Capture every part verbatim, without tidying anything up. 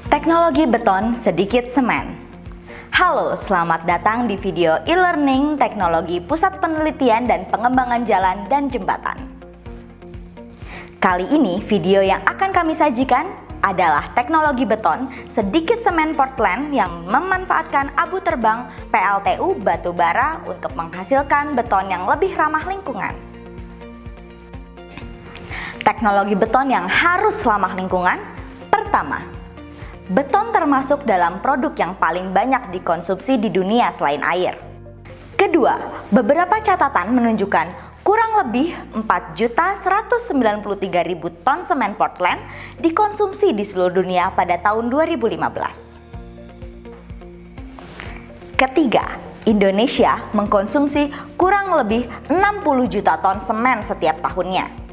Teknologi beton sedikit semen. Halo, selamat datang di video e-learning teknologi Pusat Penelitian dan Pengembangan Jalan dan Jembatan. Kali ini video yang akan kami sajikan adalah teknologi beton sedikit semen Portland yang memanfaatkan abu terbang P L T U batu bara untuk menghasilkan beton yang lebih ramah lingkungan. Teknologi beton yang harus ramah lingkungan. Pertama, beton termasuk dalam produk yang paling banyak dikonsumsi di dunia selain air. Kedua, beberapa catatan menunjukkan kurang lebih empat juta seratus sembilan puluh tiga ribu ton semen Portland dikonsumsi di seluruh dunia pada tahun dua ribu lima belas. Ketiga, Indonesia mengkonsumsi kurang lebih enam puluh juta ton semen setiap tahunnya.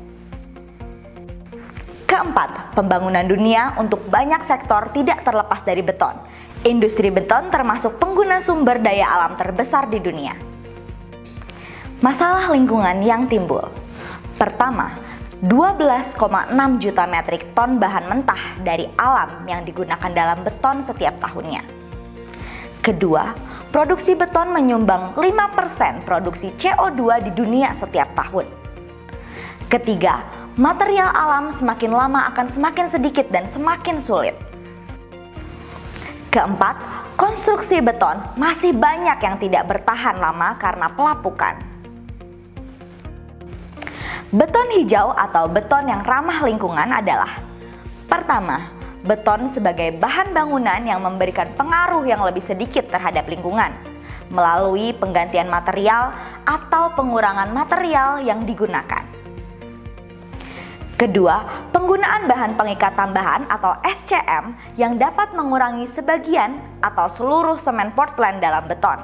Keempat, pembangunan dunia untuk banyak sektor tidak terlepas dari beton. Industri beton termasuk pengguna sumber daya alam terbesar di dunia. Masalah lingkungan yang timbul. Pertama, dua belas koma enam juta metrik ton bahan mentah dari alam yang digunakan dalam beton setiap tahunnya. Kedua, produksi beton menyumbang lima persen produksi C O dua di dunia setiap tahun. Ketiga, material alam semakin lama akan semakin sedikit dan semakin sulit. Keempat, konstruksi beton masih banyak yang tidak bertahan lama karena pelapukan. Beton hijau atau beton yang ramah lingkungan adalah: pertama, beton sebagai bahan bangunan yang memberikan pengaruh yang lebih sedikit terhadap lingkungan melalui penggantian material atau pengurangan material yang digunakan. Kedua, penggunaan bahan pengikat tambahan atau S C M yang dapat mengurangi sebagian atau seluruh semen Portland dalam beton.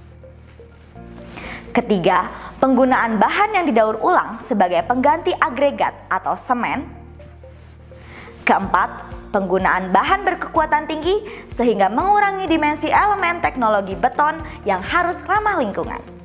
Ketiga, penggunaan bahan yang didaur ulang sebagai pengganti agregat atau semen. Keempat, penggunaan bahan berkekuatan tinggi sehingga mengurangi dimensi elemen teknologi beton yang harus ramah lingkungan.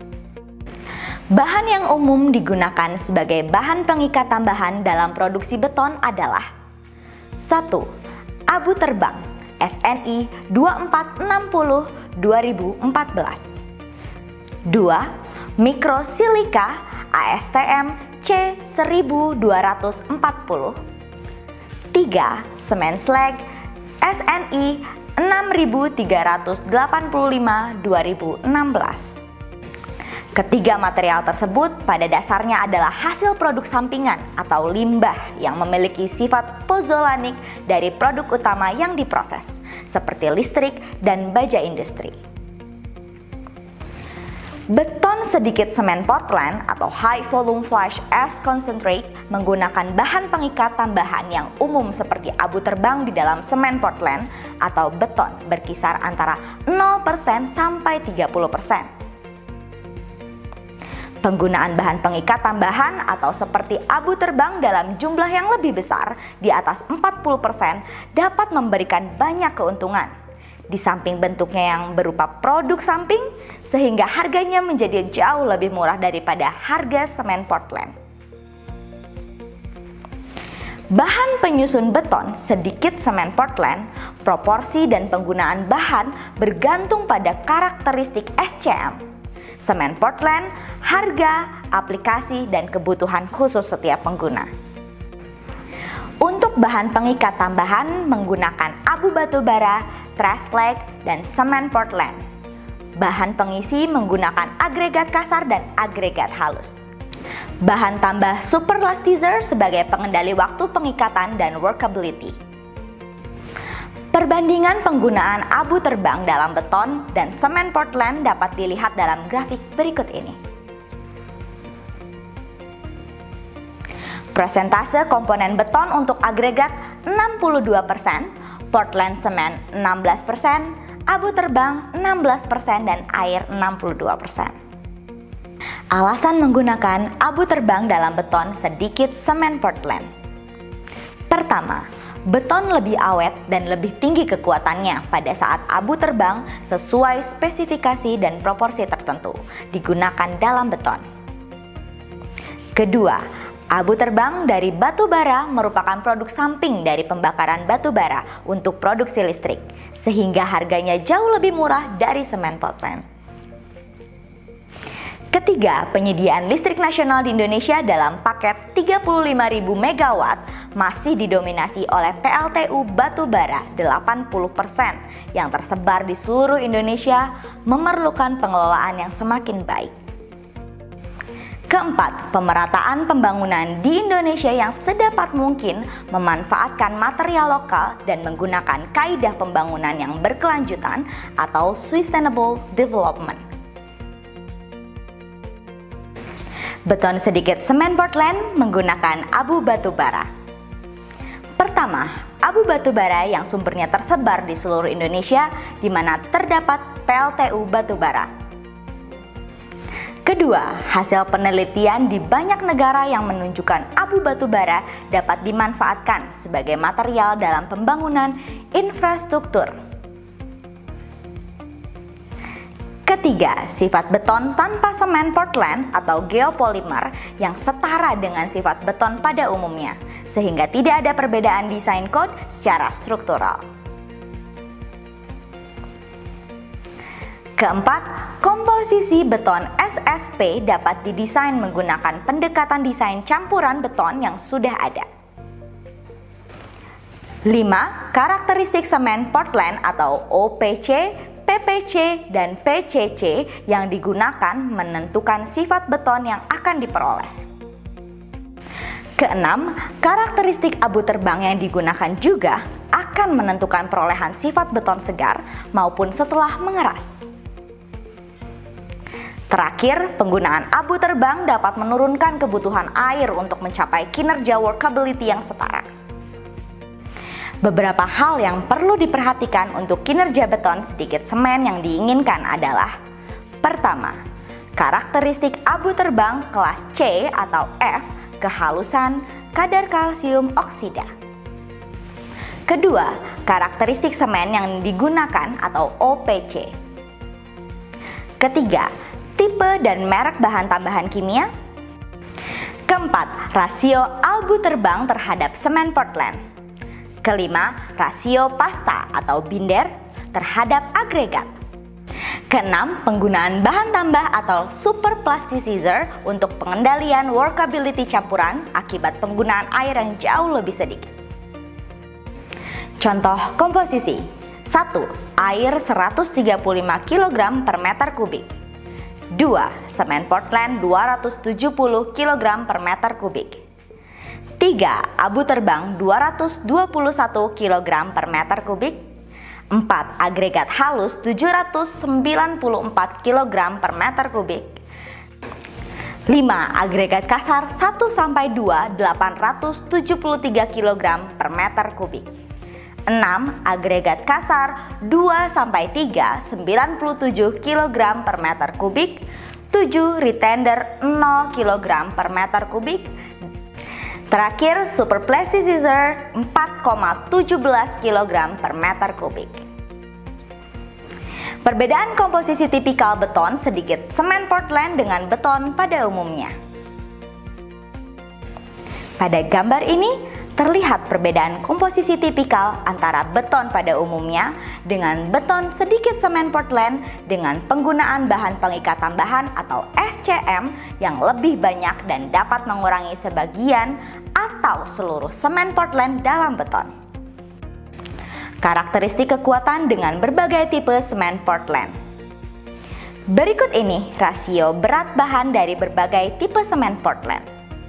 Bahan yang umum digunakan sebagai bahan pengikat tambahan dalam produksi beton adalah: satu. Abu terbang S N I dua empat enam nol dua ribu empat belas. Dua. Mikrosilika A S T M C seribu dua ratus empat puluh. Tiga. Semen slag S N I enam ribu tiga ratus delapan puluh lima dua ribu enam belas. Ketiga material tersebut pada dasarnya adalah hasil produk sampingan atau limbah yang memiliki sifat pozolanik dari produk utama yang diproses, seperti listrik dan baja industri. Beton sedikit semen Portland atau High Volume Flash Ash Concentrate menggunakan bahan pengikat tambahan yang umum seperti abu terbang di dalam semen Portland atau beton berkisar antara nol persen sampai tiga puluh persen. Penggunaan bahan pengikat tambahan atau seperti abu terbang dalam jumlah yang lebih besar di atas empat puluh persen dapat memberikan banyak keuntungan. Di samping bentuknya yang berupa produk samping, sehingga harganya menjadi jauh lebih murah daripada harga semen Portland. Bahan penyusun beton sedikit semen Portland, proporsi dan penggunaan bahan bergantung pada karakteristik S C M. Semen Portland, harga, aplikasi, dan kebutuhan khusus setiap pengguna. Untuk bahan pengikat tambahan menggunakan abu batu bara, trash slag, dan semen Portland. Bahan pengisi menggunakan agregat kasar dan agregat halus. Bahan tambah superlastizer sebagai pengendali waktu pengikatan dan workability. Perbandingan penggunaan abu terbang dalam beton dan semen Portland dapat dilihat dalam grafik berikut ini. Persentase komponen beton untuk agregat enam puluh dua persen, Portland semen enam belas persen, abu terbang enam belas persen, dan air enam puluh dua persen. Alasan menggunakan abu terbang dalam beton sedikit semen Portland. Pertama, beton lebih awet dan lebih tinggi kekuatannya pada saat abu terbang sesuai spesifikasi dan proporsi tertentu digunakan dalam beton. Kedua, Abu terbang dari batu bara merupakan produk samping dari pembakaran batu bara untuk produksi listrik, sehingga harganya jauh lebih murah dari semen Portland. Ketiga, penyediaan listrik nasional di Indonesia dalam paket tiga puluh lima ribu megawatt masih didominasi oleh P L T U batubara delapan puluh persen yang tersebar di seluruh Indonesia, memerlukan pengelolaan yang semakin baik. Keempat, pemerataan pembangunan di Indonesia yang sedapat mungkin memanfaatkan material lokal dan menggunakan kaidah pembangunan yang berkelanjutan atau sustainable development. Beton sedikit semen Portland menggunakan abu batubara. Pertama, abu batubara yang sumbernya tersebar di seluruh Indonesia di mana terdapat P L T U batubara. Kedua, hasil penelitian di banyak negara yang menunjukkan abu batubara dapat dimanfaatkan sebagai material dalam pembangunan infrastruktur. Ketiga, sifat beton tanpa semen Portland atau geopolimer yang setara dengan sifat beton pada umumnya, sehingga tidak ada perbedaan desain code secara struktural. Keempat, komposisi beton S S P dapat didesain menggunakan pendekatan desain campuran beton yang sudah ada. Lima, karakteristik semen Portland atau O P C, P P C, dan P C C yang digunakan menentukan sifat beton yang akan diperoleh. Keenam, karakteristik abu terbang yang digunakan juga akan menentukan perolehan sifat beton segar maupun setelah mengeras. Terakhir, penggunaan abu terbang dapat menurunkan kebutuhan air untuk mencapai kinerja workability yang setara. Beberapa hal yang perlu diperhatikan untuk kinerja beton sedikit semen yang diinginkan adalah: pertama, karakteristik abu terbang kelas C atau F, kehalusan, kadar kalsium oksida. Kedua, karakteristik semen yang digunakan atau O P C. Ketiga, tipe dan merek bahan tambahan kimia. Keempat, rasio abu terbang terhadap semen Portland. Kelima, rasio pasta atau binder terhadap agregat. Keenam, penggunaan bahan tambah atau super plasticizer untuk pengendalian workability campuran akibat penggunaan air yang jauh lebih sedikit. Contoh komposisi: satu. Air seratus tiga puluh lima kilogram per meter kubik. Dua. Semen Portland dua ratus tujuh puluh kilogram per meter kubik. Tiga. Abu terbang dua ratus dua puluh satu kilogram per meter kubik. Empat. Agregat halus tujuh ratus sembilan puluh empat kilogram per meter kubik. Lima. Agregat kasar satu sampai dua delapan ratus tujuh puluh tiga kilogram per meter kubik. Enam. Agregat kasar dua sampai tiga sembilan puluh tujuh kilogram per meter kubik. Tujuh. Retender nol kilogram per meter kubik. Terakhir, super plasticizer empat koma satu tujuh kilogram per meter kubik. Perbedaan komposisi tipikal beton sedikit semen Portland dengan beton pada umumnya. Pada gambar ini terlihat perbedaan komposisi tipikal antara beton pada umumnya dengan beton sedikit semen Portland dengan penggunaan bahan pengikat tambahan atau S C M yang lebih banyak dan dapat mengurangi sebagian atau seluruh semen Portland dalam beton. Karakteristik kekuatan dengan berbagai tipe semen Portland. Berikut ini rasio berat bahan dari berbagai tipe semen Portland.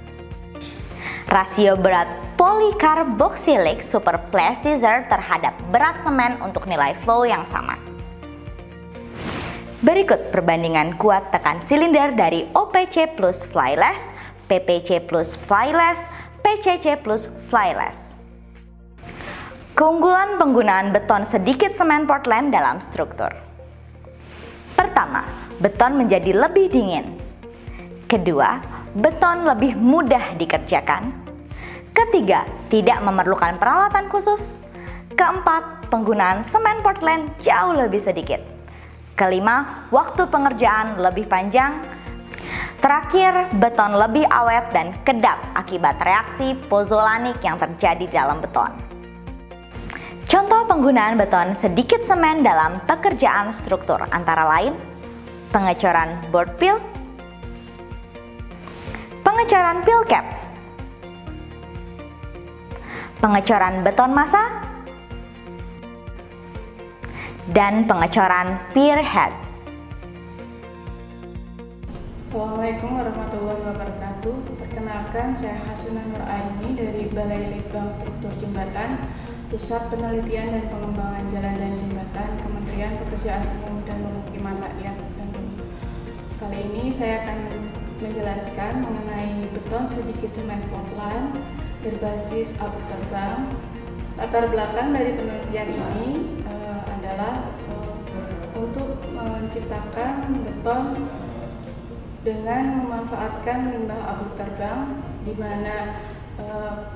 Rasio berat polycarboxylic super plasticizer terhadap berat semen untuk nilai flow yang sama. Berikut perbandingan kuat tekan silinder dari O P C plus flyless, P P C plus flyless, P C C plus flyless. Keunggulan penggunaan beton sedikit semen Portland dalam struktur. Pertama, beton menjadi lebih dingin. Kedua, beton lebih mudah dikerjakan. Ketiga, tidak memerlukan peralatan khusus. Keempat, penggunaan semen Portland jauh lebih sedikit. Kelima, waktu pengerjaan lebih panjang. Terakhir, beton lebih awet dan kedap akibat reaksi pozolanik yang terjadi dalam beton. Contoh penggunaan beton sedikit semen dalam pekerjaan struktur antara lain pengecoran board peel, pengecoran peel cap, pengecoran beton massa, dan pengecoran pier head. Assalamualaikum warahmatullahi wabarakatuh. Perkenalkan, saya Hasuna Nur Aini dari Balai Litbang Struktur Jembatan, Pusat Penelitian dan Pengembangan Jalan dan Jembatan, Kementerian Pekerjaan Umum dan Pemukiman Rakyat Bandung. Kali ini saya akan menjelaskan mengenai beton sedikit semen Portland berbasis abu terbang. Latar belakang dari penelitian ini uh, adalah uh, untuk menciptakan beton dengan memanfaatkan limbah abu terbang, di mana uh,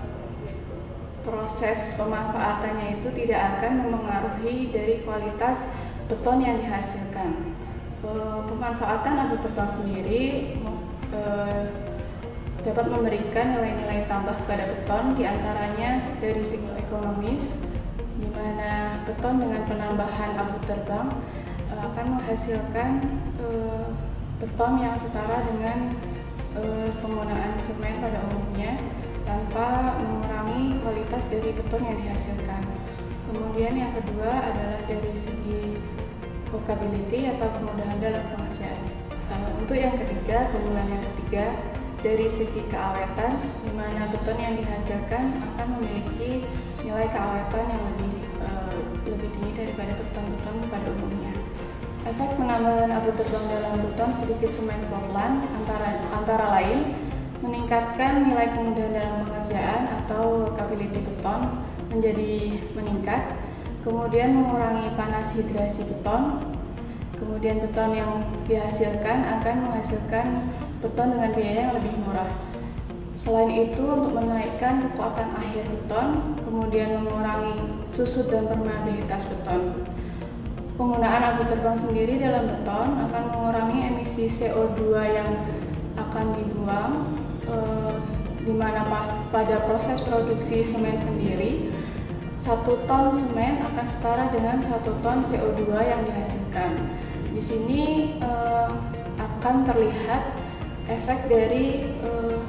proses pemanfaatannya itu tidak akan memengaruhi dari kualitas beton yang dihasilkan. Uh, pemanfaatan abu terbang sendiri uh, dapat memberikan nilai-nilai tambah pada beton, diantaranya dari segi ekonomis, di mana beton dengan penambahan abu terbang uh, akan menghasilkan uh, beton yang setara dengan e, penggunaan semen pada umumnya tanpa mengurangi kualitas dari beton yang dihasilkan. Kemudian yang kedua adalah dari segi workability atau kemudahan dalam pengerjaan. E, untuk yang ketiga, keunggulan yang ketiga dari segi keawetan, di mana beton yang dihasilkan akan memiliki nilai keawetan yang lebih e, lebih tinggi daripada beton-beton pada umumnya. Efek penambahan abu terbang dalam beton sedikit semen Portland antara, antara lain meningkatkan nilai kemudahan dalam pengerjaan atau workability beton menjadi meningkat, kemudian mengurangi panas hidrasi beton, kemudian beton yang dihasilkan akan menghasilkan beton dengan biaya yang lebih murah. Selain itu, untuk menaikkan kekuatan akhir beton, kemudian mengurangi susut dan permeabilitas beton. Penggunaan abu terbang sendiri dalam beton akan mengurangi emisi C O dua yang akan dibuang, eh, di mana pada proses produksi semen sendiri, satu ton semen akan setara dengan satu ton C O dua yang dihasilkan. Di sini eh, akan terlihat efek dari eh,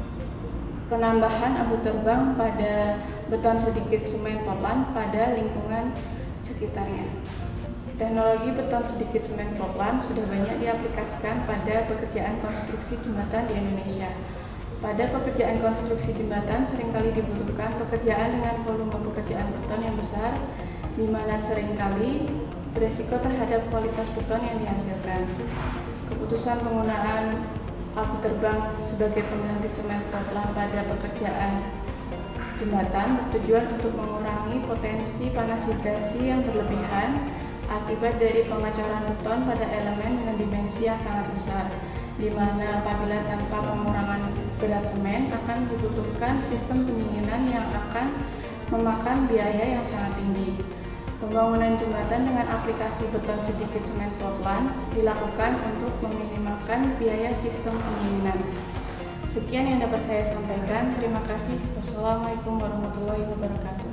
penambahan abu terbang pada beton sedikit semen Portland pada lingkungan sekitarnya. Teknologi beton sedikit semen Portland sudah banyak diaplikasikan pada pekerjaan konstruksi jembatan di Indonesia. Pada pekerjaan konstruksi jembatan seringkali dibutuhkan pekerjaan dengan volume pekerjaan beton yang besar, di mana seringkali beresiko terhadap kualitas beton yang dihasilkan. Keputusan penggunaan abu terbang sebagai pengganti semen Portland pada pekerjaan jembatan bertujuan untuk mengurangi potensi panas hidrasi yang berlebihan akibat dari pengecoran beton pada elemen dengan dimensi yang sangat besar, di mana apabila tanpa pengurangan berat semen akan dibutuhkan sistem pendinginan yang akan memakan biaya yang sangat tinggi. Pembangunan jembatan dengan aplikasi beton sedikit semen Portland dilakukan untuk meminimalkan biaya sistem pendinginan. Sekian yang dapat saya sampaikan. Terima kasih. Wassalamualaikum warahmatullahi wabarakatuh.